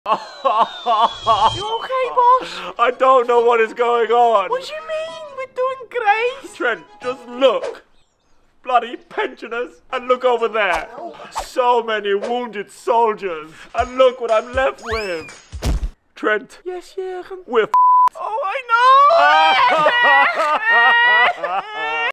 You okay, boss? I don't know what is going on. What do you mean? We're doing great. Trent, just look. Bloody pensioners. And look over there. So many wounded soldiers. And look what I'm left with. Trent. Yes, Jurgen. We're Oh, I know.